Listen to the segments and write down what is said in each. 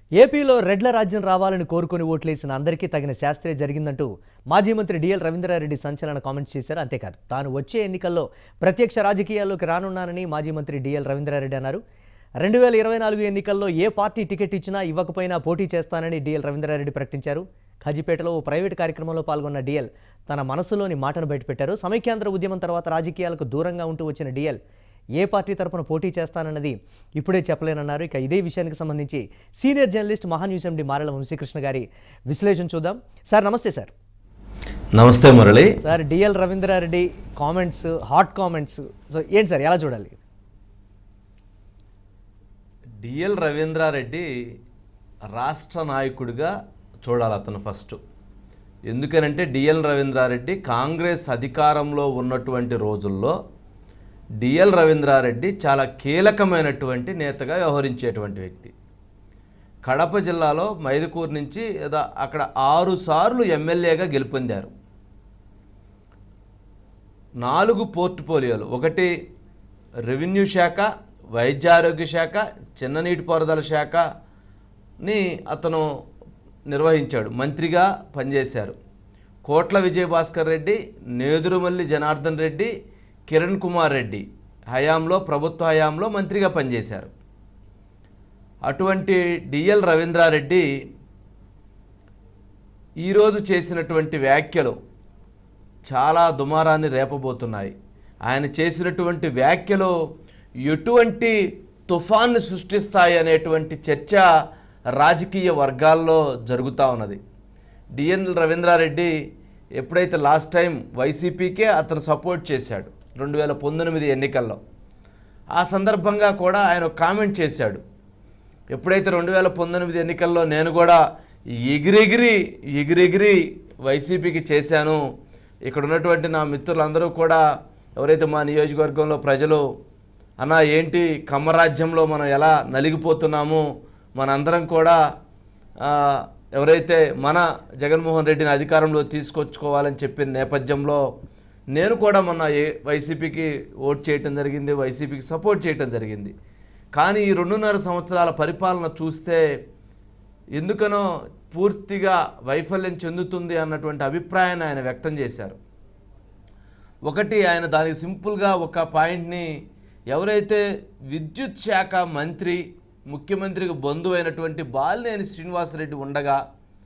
ఏపీలో రెడ్ల రాజ్యం రావాలని కోరుకొని ఓట్లేసిన అందరికీ తగిన శాస్త్రే జరిగిందంటూ మాజీ మంత్రి డిఎల్ రవీంద్రారెడ్డి సంచలన కామెంట్స్ చేశారు. అంతేకాదు తాను వచ్చే ఎన్నికల్లో ప్రత్యక్ష రాజకీయాల్లోకి రానున్నానని మాజీ మంత్రి డిఎల్ రవీంద్రారెడ్డి అన్నారు. 2024 ఎన్నికల్లో ఏ పార్టీ టికెట్ ఇచ్చినా ఇవ్వకపోయినా పోటీ చేస్తానని డిఎల్ రవీంద్రారెడ్డి ప్రకటించారు. ఖాజీపేటలో ఓ ప్రైవేట్ కార్యక్రమంలో పాల్గొన్న డిఎల్ తన మనసులోని మాటను బయటపెట్టారు. సమైక్యాంధ్ర ఉద్యమం తర్వాత రాజకీయాలకు దూరంగా ఉంటూ వచ్చిన డిఎల్ ఏ పార్టీ తరపున పోటీ చేస్తానన్నది ఇప్పుడే చెప్పలేనన్నారు. ఇక ఇదే విషయానికి సంబంధించి senior journalist Maha News MD Marela Vamsikrishna గారి విశ్లేషణ చూద్దాం. సార్ నమస్తే. సార్ నమస్తే Murali. Sir DL Ravindra Reddy comments, hot comments, so ఏంటి సార్, ఎలా చూడాలి? డిఎల్ రవీంద్రారెడ్డి రాష్ట్ర నాయకుడిగా చూడాలి అతను ఫస్ట్. ఎందుకనంటే డిఎల్ రవీంద్రారెడ్డి కాంగ్రెస్ అధికారంలో ఉన్నటువంటి రోజుల్లో డిఎల్ రవీంద్రారెడ్డి చాలా కీలకమైనటువంటి నేతగా వ్యవహరించేటువంటి వ్యక్తి. కడప జిల్లాలో మైదుకూరు నుంచి అక్కడ 6 సార్లు ఎమ్మెల్యేగా గెలుపొందారు. 4 పోర్ట్ఫోలియోలు, ఒకటి రెవెన్యూ శాఖ, వైద్యారోగ్య శాఖ, చిన్న నీటిపారుదల శాఖని అతను నిర్వహించాడు, మంత్రిగా పనిచేశారు. కోట్ల విజయభాస్కర్ రెడ్డి, నేదురుమల్లి జనార్దన్ రెడ్డి, కిరణ్ కుమార్ రెడ్డి హయాంలో, ప్రభుత్వ హయాంలో మంత్రిగా పనిచేశారు. అటువంటి డిఎల్ రవీంద్రారెడ్డి ఈరోజు చేసినటువంటి వ్యాఖ్యలు చాలా దుమారాన్ని రేపబోతున్నాయి. ఆయన చేసినటువంటి వ్యాఖ్యలు ఎటువంటి తుఫాన్ని సృష్టిస్తాయి అనేటువంటి చర్చ రాజకీయ వర్గాల్లో జరుగుతూ ఉన్నది. డిఎల్ రవీంద్రారెడ్డి ఎప్పుడైతే లాస్ట్ టైం వైసీపీకే అతను సపోర్ట్ చేశాడు 2019 ఎన్నికల్లో, ఆ సందర్భంగా కూడా ఆయన కామెంట్ చేశాడు. ఎప్పుడైతే 2019 ఎన్నికల్లో నేను కూడా ఎగిరెగిరి వైసీపీకి చేశాను, ఇక్కడ ఉన్నటువంటి నా మిత్రులందరూ కూడా, ఎవరైతే మా నియోజకవర్గంలో ప్రజలు అన్నా ఏంటి కమ్మరాజ్యంలో మనం ఎలా నలిగిపోతున్నాము, మనందరం కూడా ఎవరైతే మన జగన్మోహన్ రెడ్డిని అధికారంలో తీసుకొచ్చుకోవాలని చెప్పిన నేపథ్యంలో నేను కూడా మొన్న వైసీపీకి ఓట్ చేయటం జరిగింది, వైసీపీకి సపోర్ట్ చేయటం జరిగింది. కానీ ఈ 2.5 సంవత్సరాల పరిపాలన చూస్తే ఎందుకనో పూర్తిగా వైఫల్యం చెందుతుంది అన్నటువంటి అభిప్రాయాన్ని ఆయన వ్యక్తం చేశారు. ఒకటి, ఆయన దానికి సింపుల్గా ఒక పాయింట్ని, ఎవరైతే విద్యుత్ శాఖ మంత్రి, ముఖ్యమంత్రికి బంధువు అయినటువంటి బాలినేని శ్రీనివాసరెడ్డి ఉండగా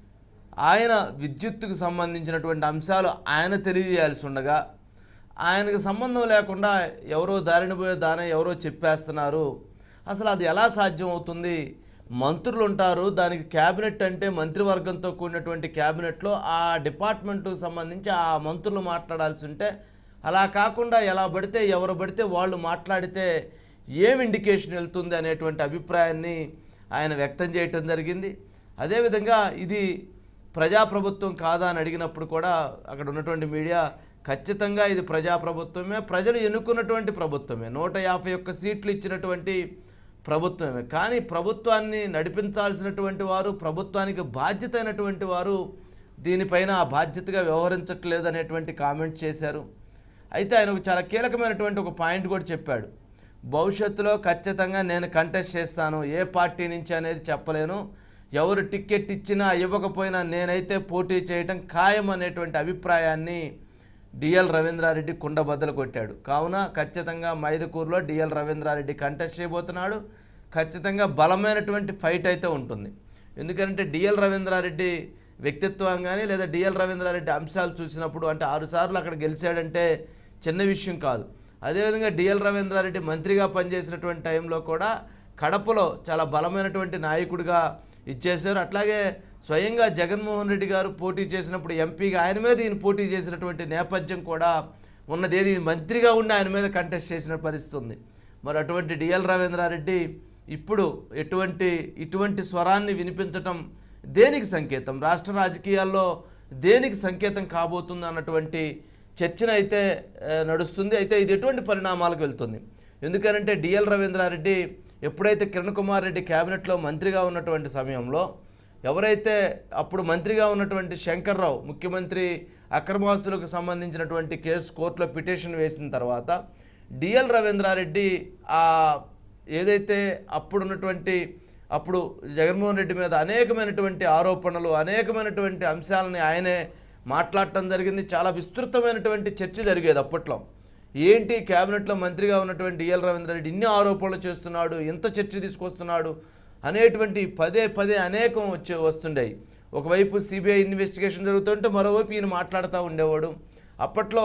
ఆయన విద్యుత్తుకు సంబంధించినటువంటి అంశాలు ఆయన తెలియజేయాల్సి ఉండగా ఆయనకు సంబంధం లేకుండా ఎవరో దారిని పోయే దానే ఎవరో చెప్పేస్తున్నారు. అసలు అది ఎలా సాధ్యం అవుతుంది? మంత్రులు ఉంటారు, దానికి క్యాబినెట్ అంటే మంత్రివర్గంతో కూడినటువంటి క్యాబినెట్లో ఆ డిపార్ట్మెంట్కు సంబంధించి ఆ మంత్రులు మాట్లాడాల్సి ఉంటే, అలా కాకుండా ఎలా పడితే ఎవరు పడితే వాళ్ళు మాట్లాడితే ఏం ఇండికేషన్ వెళ్తుంది అనేటువంటి అభిప్రాయాన్ని ఆయన వ్యక్తం చేయటం జరిగింది. అదేవిధంగా ఇది ప్రజాప్రభుత్వం కాదా అని అడిగినప్పుడు కూడా అక్కడ ఉన్నటువంటి మీడియా ఖచ్చితంగా ఇది ప్రజాప్రభుత్వమే, ప్రజలు ఎన్నుకున్నటువంటి ప్రభుత్వమే, 151 సీట్లు ఇచ్చినటువంటి ప్రభుత్వమే. కానీ ప్రభుత్వాన్ని నడిపించాల్సినటువంటి వారు, ప్రభుత్వానికి బాధ్యత అయినటువంటి వారు దీనిపైన ఆ బాధ్యతగా వ్యవహరించట్లేదు అనేటువంటి కామెంట్స్ చేశారు. అయితే ఆయన చాలా కీలకమైనటువంటి ఒక పాయింట్ కూడా చెప్పాడు. భవిష్యత్తులో ఖచ్చితంగా నేను కంటెస్ట్ చేస్తాను, ఏ పార్టీ నుంచి అనేది చెప్పలేను, ఎవరు టికెట్ ఇచ్చినా ఇవ్వకపోయినా నేనైతే పోటీ చేయటం ఖాయం అనేటువంటి అభిప్రాయాన్ని డిఎల్ రవీంద్రారెడ్డి కుండబద్దలు కొట్టాడు. కావున ఖచ్చితంగా మైదుకూరులో డిఎల్ రవీంద్రారెడ్డి కంటెస్ట్ చేయబోతున్నాడు. ఖచ్చితంగా బలమైనటువంటి ఫైట్ అయితే ఉంటుంది. ఎందుకంటే డిఎల్ రవీంద్రారెడ్డి వ్యక్తిత్వం కానీ లేదా డిఎల్ రవీంద్రారెడ్డి అంశాలు చూసినప్పుడు, అంటే 6 సార్లు అక్కడ గెలిచాడంటే చిన్న విషయం కాదు. అదేవిధంగా డిఎల్ రవీంద్రారెడ్డి మంత్రిగా పనిచేసినటువంటి టైంలో కూడా కడపలో చాలా బలమైనటువంటి నాయకుడిగా ఇచ్చేశారు. అట్లాగే స్వయంగా జగన్మోహన్ రెడ్డి గారు పోటీ చేసినప్పుడు ఎంపీగా ఆయన మీద ఈయన పోటీ చేసినటువంటి నేపథ్యం కూడా ఉన్నది. ఏది మంత్రిగా ఉండి ఆయన మీద కంటెస్ట్ చేసిన పరిస్థితి ఉంది. మరి అటువంటి డిఎల్ రవీంద్రారెడ్డి ఇప్పుడు ఇటువంటి స్వరాన్ని వినిపించటం దేనికి సంకేతం, రాష్ట్ర రాజకీయాల్లో దేనికి సంకేతం కాబోతుంది అన్నటువంటి చర్చన అయితే నడుస్తుంది. అయితే ఇది ఎటువంటి పరిణామాలకు వెళ్తుంది? ఎందుకంటే డిఎల్ రవీంద్రారెడ్డి ఎప్పుడైతే కిరణ్ కుమార్ రెడ్డి క్యాబినెట్లో మంత్రిగా ఉన్నటువంటి సమయంలో, ఎవరైతే అప్పుడు మంత్రిగా ఉన్నటువంటి శంకర్రావు ముఖ్యమంత్రి అక్రమాస్తులకు సంబంధించినటువంటి కేసు కోర్టులో పిటిషన్ వేసిన తర్వాత డిఎల్ రవీంద్రారెడ్డి ఏదైతే అప్పుడున్నటువంటి అప్పుడు జగన్మోహన్ రెడ్డి మీద అనేకమైనటువంటి ఆరోపణలు, అనేకమైనటువంటి అంశాలని ఆయనే మాట్లాడటం జరిగింది. చాలా విస్తృతమైనటువంటి చర్చ జరిగేది అప్పట్లో. ఏంటి క్యాబినెట్లో మంత్రిగా ఉన్నటువంటి డిఎల్ రవీంద్రారెడ్డి ఇన్ని ఆరోపణలు చేస్తున్నాడు, ఎంత చర్చ తీసుకొస్తున్నాడు అనేటువంటి పదే పదే అనేకం వస్తుండేవి. ఒకవైపు సిబిఐ ఇన్వెస్టిగేషన్ జరుగుతుంటే మరోవైపు ఈయన మాట్లాడుతూ ఉండేవాడు. అప్పట్లో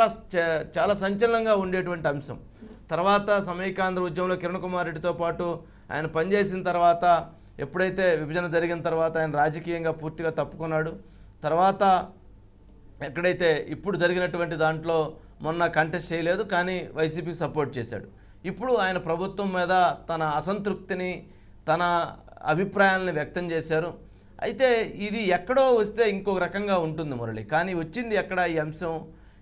చాలా సంచలనంగా ఉండేటువంటి అంశం. తర్వాత సమైకాంధ్ర ఉద్యమంలో కిరణ్ కుమార్ రెడ్డితో పాటు ఆయన పనిచేసిన తర్వాత, ఎప్పుడైతే విభజన జరిగిన తర్వాత ఆయన రాజకీయంగా పూర్తిగా తప్పుకున్నాడు. తర్వాత ఎక్కడైతే ఇప్పుడు జరిగినటువంటి దాంట్లో మొన్న కంటెస్ట్ చేయలేదు, కానీ వైసీపీకి సపోర్ట్ చేశాడు. ఇప్పుడు ఆయన ప్రభుత్వం మీద తన అసంతృప్తిని, తన అభిప్రాయాలను వ్యక్తం చేశారు. అయితే ఇది ఎక్కడో వస్తే ఇంకొక రకంగా ఉంటుంది మురళి, కానీ వచ్చింది ఎక్కడ ఈ అంశం?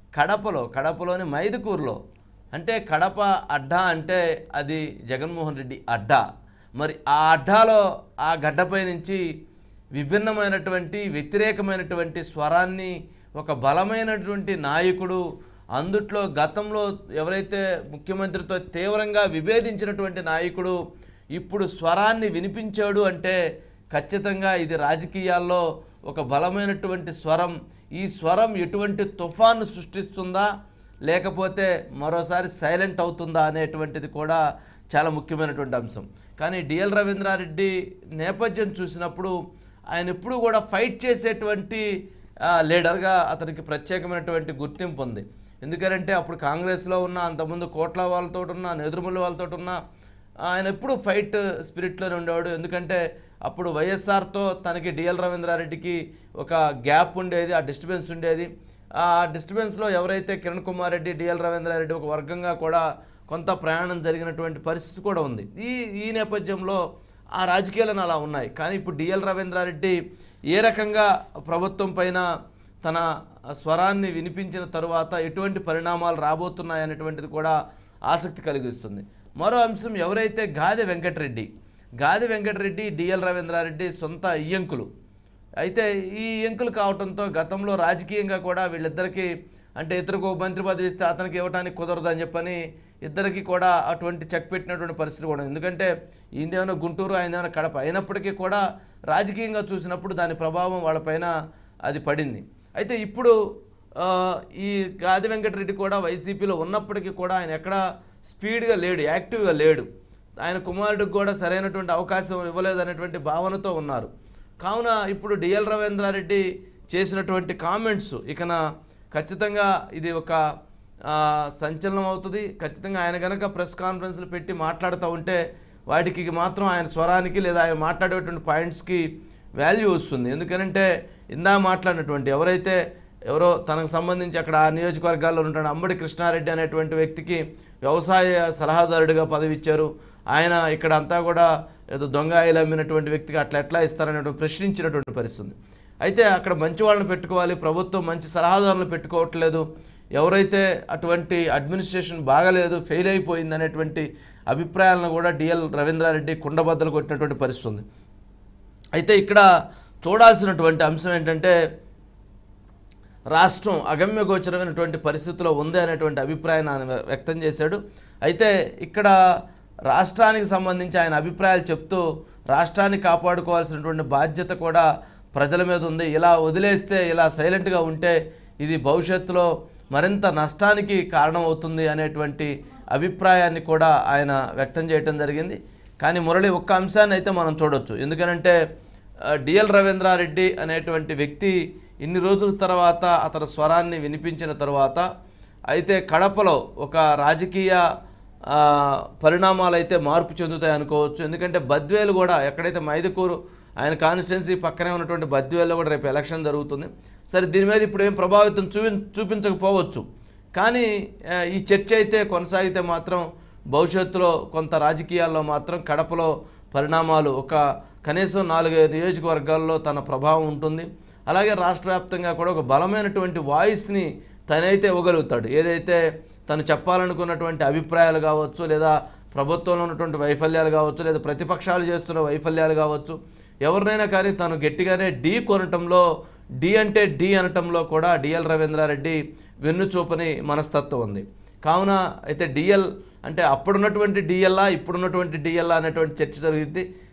కడపలోని మైదుకూరులో. అంటే కడప అడ్డా అంటే అది జగన్మోహన్ రెడ్డి అడ్డా. మరి ఆ అడ్డాలో ఆ గడ్డపై నుంచి విభిన్నమైనటువంటి వ్యతిరేకమైనటువంటి స్వరాన్ని ఒక బలమైనటువంటి నాయకుడు, అందుట్లో గతంలో ఎవరైతే ముఖ్యమంత్రితో తీవ్రంగా విభేదించినటువంటి నాయకుడు ఇప్పుడు స్వరాన్ని వినిపించాడు అంటే ఖచ్చితంగా ఇది రాజకీయాల్లో ఒక బలమైనటువంటి స్వరం. ఈ స్వరం ఎటువంటి తుఫాను సృష్టిస్తుందా, లేకపోతే మరోసారి సైలెంట్ అవుతుందా అనేటువంటిది కూడా చాలా ముఖ్యమైనటువంటి అంశం. కానీ డిఎల్ రవీంద్రారెడ్డి నేపథ్యం చూసినప్పుడు ఆయన ఎప్పుడు కూడా ఫైట్ చేసేటువంటి లీడర్గా అతనికి ప్రత్యేకమైనటువంటి గుర్తింపు ఉంది. ఎందుకంటే అప్పుడు కాంగ్రెస్లో ఉన్న, అంతకుముందు కోట్ల వాళ్ళతో ఉన్న, నెదురుమల్లి వాళ్ళతో ఉన్న, ఆయన ఎప్పుడు ఫైట్ స్పిరిట్లోనే ఉండేవాడు. ఎందుకంటే అప్పుడు వైఎస్ఆర్తో తనకి డిఎల్ రవీంద్రారెడ్డికి ఒక గ్యాప్ ఉండేది, ఆ డిస్టర్బెన్స్ ఉండేది. ఆ డిస్టర్బెన్స్లో ఎవరైతే కిరణ్ కుమార్ రెడ్డి, డిఎల్ రవీంద్రారెడ్డి ఒక వర్గంగా కూడా కొంత ప్రయాణం జరిగినటువంటి పరిస్థితి కూడా ఉంది. ఈ నేపథ్యంలో ఆ రాజకీయాలను అలా ఉన్నాయి. కానీ ఇప్పుడు డిఎల్ రవీంద్రారెడ్డి ఏ రకంగా ప్రభుత్వం పైన తన స్వరాన్ని వినిపించిన తరువాత ఎటువంటి పరిణామాలు రాబోతున్నాయి అనేటువంటిది కూడా ఆసక్తి కలిగిస్తుంది. మరో అంశం, ఎవరైతే గాదె వెంకటరెడ్డి డిఎల్ రవీంద్రారెడ్డి సొంత ఇయ్యంకులు. అయితే ఈ ఇయ్యంకులు కావడంతో గతంలో రాజకీయంగా కూడా వీళ్ళిద్దరికీ, అంటే ఇతరుకు మంత్రి పదవి ఇస్తే అతనికి ఇవ్వడానికి కుదరదు అని చెప్పని ఇద్దరికి కూడా అటువంటి చెక్ పెట్టినటువంటి పరిస్థితి కూడా. ఎందుకంటే ఈయనేమైనా గుంటూరు, ఆయనేమైనా కడప అయినప్పటికీ కూడా రాజకీయంగా చూసినప్పుడు దాని ప్రభావం వాళ్ళపైన అది పడింది. అయితే ఇప్పుడు ఈ గాదె వెంకటరెడ్డి కూడా వైసీపీలో ఉన్నప్పటికీ కూడా ఆయన ఎక్కడ స్పీడ్గా లేడు, యాక్టివ్గా లేడు. ఆయన కుమారుడికి కూడా సరైనటువంటి అవకాశం ఇవ్వలేదనేటువంటి భావనతో ఉన్నారు. కావున ఇప్పుడు డిఎల్ రవీంద్రారెడ్డి చేసినటువంటి కామెంట్స్ ఇకన ఖచ్చితంగా ఇది ఒక సంచలనం అవుతుంది. ఖచ్చితంగా ఆయన కనుక ప్రెస్ కాన్ఫరెన్స్లు పెట్టి మాట్లాడుతూ ఉంటే వాటికి మాత్రం ఆయన స్వరానికి లేదా ఆయన మాట్లాడేటువంటి పాయింట్స్కి వాల్యూ వస్తుంది. ఎందుకంటే ఇందా మాట్లాడినటువంటి ఎవరో తనకు సంబంధించి అక్కడ ఆ నియోజకవర్గాల్లో ఉంటాడు అంబడి కృష్ణారెడ్డి అనేటువంటి వ్యక్తికి వ్యవసాయ సలహాదారుడిగా పదవి ఇచ్చారు. ఆయన ఇక్కడ అంతా కూడా ఏదో దొంగాయిలు అమ్మినటువంటి వ్యక్తికి ఎట్లా ఇస్తారనేటువంటి ప్రశ్నించినటువంటి పరిస్థితి. అయితే అక్కడ మంచి వాళ్ళని పెట్టుకోవాలి, ప్రభుత్వం మంచి సలహాదారులను పెట్టుకోవట్లేదు, ఎవరైతే అటువంటి అడ్మినిస్ట్రేషన్ బాగలేదు, ఫెయిల్ అయిపోయింది అనేటువంటి అభిప్రాయాలను కూడా డిఎల్ రవీంద్రారెడ్డి కుండబద్దలు కొట్టినటువంటి పరిస్థితి ఉంది. అయితే ఇక్కడ చూడాల్సినటువంటి అంశం ఏంటంటే రాష్ట్రం అగమ్యగోచరమైనటువంటి పరిస్థితిలో ఉంది అనేటువంటి అభిప్రాయాన్ని ఆయన వ్యక్తం చేశాడు. అయితే ఇక్కడ రాష్ట్రానికి సంబంధించి ఆయన అభిప్రాయాలు చెప్తూ రాష్ట్రాన్ని కాపాడుకోవాల్సినటువంటి బాధ్యత కూడా ప్రజల మీద ఉంది. ఇలా వదిలేస్తే, ఇలా సైలెంట్గా ఉంటే ఇది భవిష్యత్తులో మరింత నష్టానికి కారణమవుతుంది అనేటువంటి అభిప్రాయాన్ని కూడా ఆయన వ్యక్తం చేయడం జరిగింది. కానీ మురళి ఒక్క అంశాన్ని అయితే మనం చూడొచ్చు. ఎందుకనంటే డిఎల్ రవీంద్రారెడ్డి అనేటువంటి వ్యక్తి ఇన్ని రోజుల తర్వాత అతని స్వరాన్ని వినిపించిన తర్వాత అయితే కడపలో ఒక రాజకీయ పరిణామాలు అయితే మార్పు చెందుతాయి అనుకోవచ్చు. ఎందుకంటే బద్వేలు కూడా, ఎక్కడైతే మైదుకూరు ఆయన కాన్స్టిట్యున్సీ పక్కనే ఉన్నటువంటి బద్వేల్లో కూడా రేపు ఎలక్షన్ జరుగుతుంది. సరే, దీని మీద ఇప్పుడు ఏం ప్రభావితం చూపించకపోవచ్చు, కానీ ఈ చర్చ అయితే కొనసాగితే మాత్రం భవిష్యత్తులో కొంత రాజకీయాల్లో మాత్రం కడపలో పరిణామాలు ఒక కనీసం 4 నియోజకవర్గాల్లో తన ప్రభావం ఉంటుంది. అలాగే రాష్ట్ర వ్యాప్తంగా కూడా ఒక బలమైనటువంటి వాయిస్ని తనైతే ఇవ్వగలుగుతాడు. ఏదైతే తను చెప్పాలనుకున్నటువంటి అభిప్రాయాలు కావచ్చు, లేదా ప్రభుత్వంలో ఉన్నటువంటి వైఫల్యాలు కావచ్చు, లేదా ప్రతిపక్షాలు చేస్తున్న వైఫల్యాలు కావచ్చు, ఎవరినైనా కానీ తను గట్టిగానే ఢీ కొనటంలో, ఢీ అంటే ఢీ అనటంలో కూడా డిఎల్ రవీంద్రారెడ్డి వెన్నుచూపని మనస్తత్వం ఉంది. కావున అయితే డిఎల్ అంటే అప్పుడున్నటువంటి డిఎల్లా ఇప్పుడున్నటువంటి డిఎల్లా అనేటువంటి చర్చ జరుగుతుంది.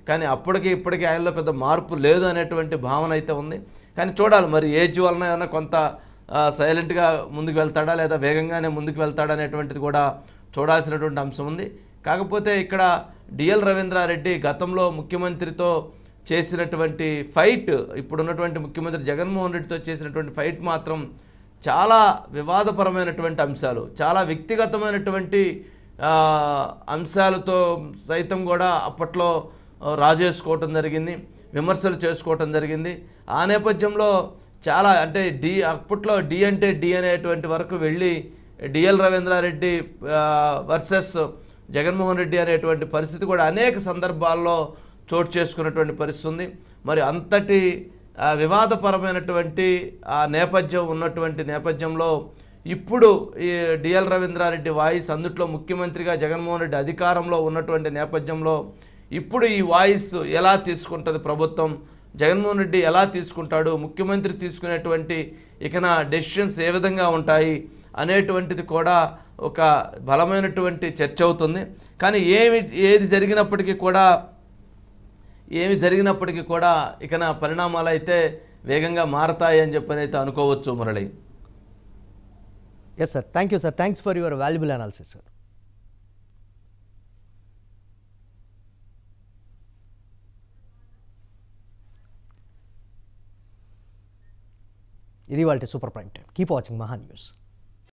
కానీ అప్పటికి ఇప్పటికీ ఆయనలో పెద్ద మార్పు లేదు అనేటువంటి భావన అయితే ఉంది. కానీ చూడాలి మరి ఏజ్ వలన ఏమైనా కొంత సైలెంట్గా ముందుకు వెళ్తాడా లేదా వేగంగానే ముందుకు వెళ్తాడా అనేటువంటిది కూడా చూడాల్సినటువంటి అంశం ఉంది. కాకపోతే ఇక్కడ డిఎల్ రవీంద్రారెడ్డి గతంలో ముఖ్యమంత్రితో చేసినటువంటి ఫైట్, ఇప్పుడున్నటువంటి ముఖ్యమంత్రి జగన్మోహన్ రెడ్డితో చేసినటువంటి ఫైట్ మాత్రం చాలా వివాదపరమైనటువంటి అంశాలు, చాలా వ్యక్తిగతమైనటువంటి అంశాలతో సైతం కూడా అప్పట్లో రాజేసుకోవటం జరిగింది, విమర్శలు చేసుకోవటం జరిగింది. ఆ నేపథ్యంలో చాలా అంటే అప్పట్లో డి అంటే డి అనేటువంటి వరకు వెళ్ళి డిఎల్ రవీంద్రారెడ్డి వర్సెస్ జగన్మోహన్ రెడ్డి అనేటువంటి పరిస్థితి కూడా అనేక సందర్భాల్లో చోటు చేసుకున్నటువంటి పరిస్థితి ఉంది. మరి అంతటి వివాదపరమైనటువంటి ఆ నేపథ్యం ఉన్నటువంటి నేపథ్యంలో ఇప్పుడు ఈ డిఎల్ రవీంద్రారెడ్డి వాయిస్, అందుట్లో ముఖ్యమంత్రిగా జగన్మోహన్ రెడ్డి అధికారంలో ఉన్నటువంటి నేపథ్యంలో ఇప్పుడు ఈ వాయిస్ ఎలా తీసుకుంటుంది ప్రభుత్వం, జగన్మోహన్ రెడ్డి ఎలా తీసుకుంటాడు, ముఖ్యమంత్రి తీసుకునేటువంటి ఇకన డెసిషన్స్ ఏ విధంగా ఉంటాయి అనేటువంటిది కూడా ఒక బలమైనటువంటి చర్చ అవుతుంది. కానీ ఏది జరిగినప్పటికీ కూడా ఇకన పరిణామాలు అయితే వేగంగా మారతాయి అని చెప్పనైతే అనుకోవచ్చు Murali. Yes sir, thank you sir, thanks for your valuable analysis sir. ఇది వాళ్ళ super prime time. Keep watching Maha news.